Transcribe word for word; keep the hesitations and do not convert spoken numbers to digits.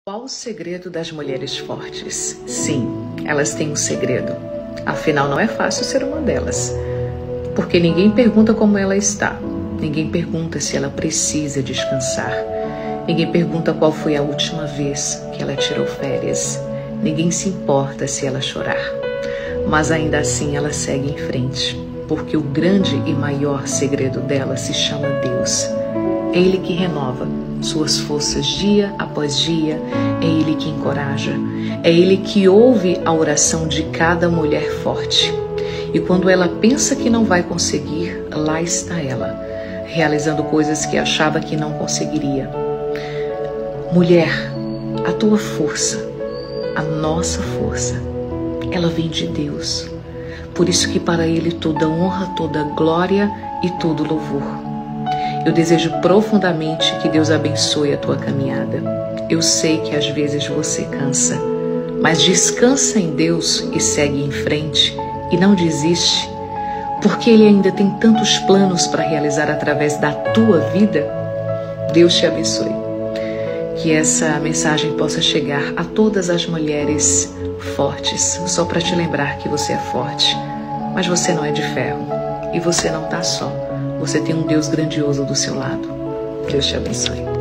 Qual o segredo das mulheres fortes? Sim, elas têm um segredo. Afinal, não é fácil ser uma delas. Porque ninguém pergunta como ela está. Ninguém pergunta se ela precisa descansar. Ninguém pergunta qual foi a última vez que ela tirou férias. Ninguém se importa se ela chorar. Mas ainda assim ela segue em frente. Porque o grande e maior segredo dela se chama Deus. É Ele que renova suas forças dia após dia, é Ele que encoraja, é Ele que ouve a oração de cada mulher forte. E quando ela pensa que não vai conseguir, lá está ela, realizando coisas que achava que não conseguiria. Mulher, a tua força, a nossa força, ela vem de Deus. Por isso que para Ele toda honra, toda glória e todo louvor. Eu desejo profundamente que Deus abençoe a tua caminhada. Eu sei que às vezes você cansa, mas descansa em Deus e segue em frente e não desiste, porque Ele ainda tem tantos planos para realizar através da tua vida. Deus te abençoe. Que essa mensagem possa chegar a todas as mulheres fortes, só para te lembrar que você é forte, mas você não é de ferro e você não está só. Você tem um Deus grandioso do seu lado. Deus te abençoe.